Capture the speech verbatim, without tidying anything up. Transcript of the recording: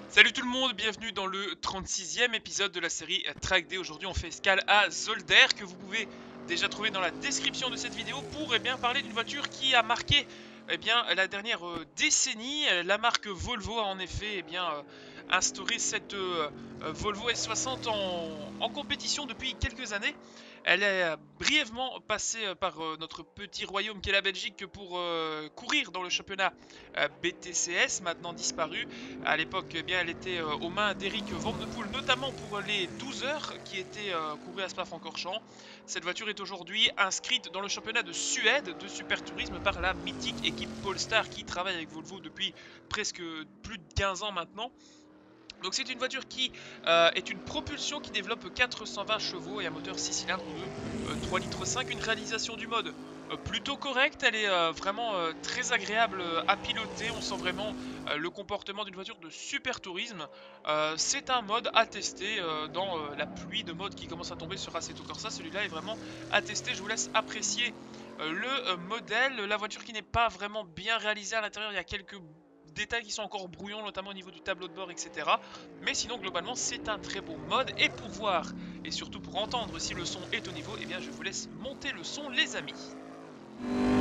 Salut tout le monde, bienvenue dans le trente-sixième épisode de la série Track Day. Aujourd'hui on fait escale à Zolder que vous pouvez déjà trouver dans la description de cette vidéo pour eh bien, parler d'une voiture qui a marqué eh bien, la dernière euh, décennie. La marque Volvo a en effet eh bien, euh, instauré cette euh, euh, Volvo S soixante en, en compétition depuis quelques années. Elle est euh, brièvement passée euh, par euh, notre petit royaume qu'est la Belgique pour euh, courir dans le championnat euh, B T C S, maintenant disparu. À l'époque, eh bien, elle était euh, aux mains d'Eric Van de Poel, notamment pour les douze heures qui étaient euh, courues à Spa-Francorchamps. Cette voiture est aujourd'hui inscrite dans le championnat de Suède de Super Tourisme par la mythique équipe Polestar qui travaille avec Volvo depuis presque plus de quinze ans maintenant. Donc c'est une voiture qui euh, est une propulsion qui développe quatre cent vingt chevaux et un moteur six cylindres de euh, trois virgule cinq litres, une réalisation du mode euh, plutôt correcte, elle est euh, vraiment euh, très agréable euh, à piloter, on sent vraiment euh, le comportement d'une voiture de super tourisme. Euh, c'est un mode à tester euh, dans euh, la pluie de modes qui commence à tomber sur Assetto Corsa, celui-là est vraiment à tester, je vous laisse apprécier euh, le euh, modèle, la voiture qui n'est pas vraiment bien réalisée à l'intérieur, il y a quelques détails qui sont encore brouillons, notamment au niveau du tableau de bord, et cetera. Mais sinon, globalement, c'est un très beau mode. Et pour voir, et surtout pour entendre si le son est au niveau, eh bien, je vous laisse monter le son, les amis.